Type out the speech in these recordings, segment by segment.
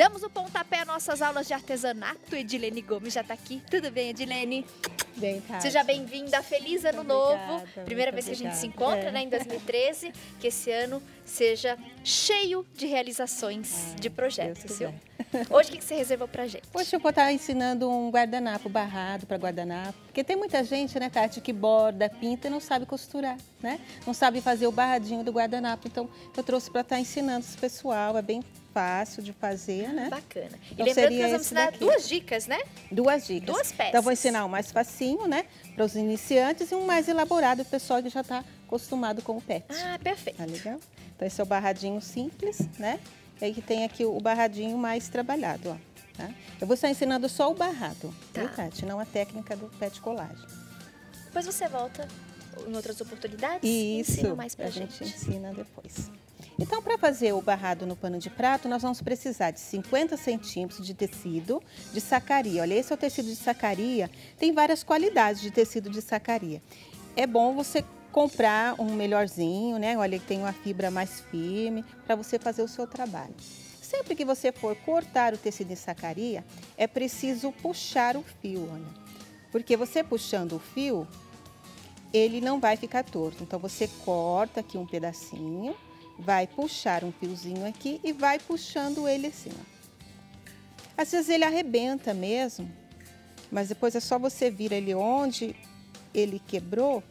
Damos o pontapé às nossas aulas de artesanato. Edilene Gomes já está aqui. Tudo bem, Edilene? Bem, Tati. Seja bem-vinda, feliz ano novo. Obrigada, Primeira vez que a gente se encontra, né, em 2013. Que esse ano seja cheio de realizações, de projetos, viu? Hoje, o que você reservou pra gente? Hoje eu vou estar ensinando um guardanapo barrado para guardanapo. Porque tem muita gente, né, Tati, que borda, pinta e não sabe costurar, né? Não sabe fazer o barradinho do guardanapo. Então, eu trouxe para estar ensinando esse pessoal. É bem fácil de fazer, né? Bacana. E Então, lembrando que nós seria vamos esse ensinar daqui. duas dicas, né? Duas dicas. Duas peças. Então, eu vou ensinar o mais facinho, né, para os iniciantes e um mais elaborado, o pessoal que já está acostumado com o pet. Ah, perfeito. Tá legal? Então, esse é o barradinho simples, né? E aí que tem aqui o barradinho mais trabalhado, ó. Tá? Eu vou estar ensinando só o barrado, Tá. viu, Tati? Não a técnica do pet colagem. Depois você volta em outras oportunidades Isso, e ensina mais pra a gente gente. ensina depois. Então, para fazer o barrado no pano de prato, nós vamos precisar de 50 centímetros de tecido de sacaria. Olha, esse é o tecido de sacaria. Tem várias qualidades de tecido de sacaria. É bom você comprar um melhorzinho, né? Olha, que tem uma fibra mais firme para você fazer o seu trabalho. Sempre que você for cortar o tecido de sacaria, é preciso puxar o fio, olha. Porque você puxando o fio, ele não vai ficar torto. Então, você corta aqui um pedacinho, vai puxar um fiozinho aqui e vai puxando ele assim, ó. Às vezes ele arrebenta mesmo, mas depois é só você vir ele onde ele quebrou,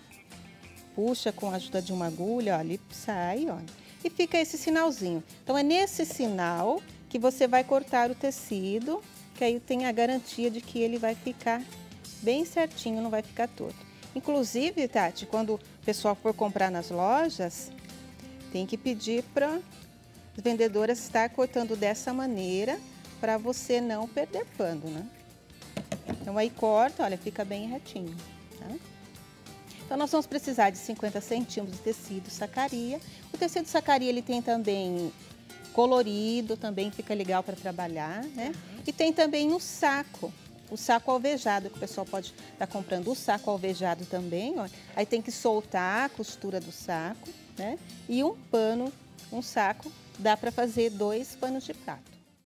puxa com a ajuda de uma agulha, ó, ele sai, ó, e fica esse sinalzinho. Então, é nesse sinal que você vai cortar o tecido, que aí tem a garantia de que ele vai ficar bem certinho, não vai ficar torto. Inclusive, Tati, quando o pessoal for comprar nas lojas, tem que pedir para as vendedoras estar cortando dessa maneira para você não perder pano, né? Então, aí corta, olha, fica bem retinho, tá? Então, nós vamos precisar de 50 centímetros de tecido sacaria. O tecido sacaria, ele tem também colorido, também fica legal para trabalhar, né? E tem também um saco. O saco alvejado, que o pessoal pode estar comprando o saco alvejado também, ó. Aí tem que soltar a costura do saco, né? E um pano, um saco, dá para fazer 2 panos de prato.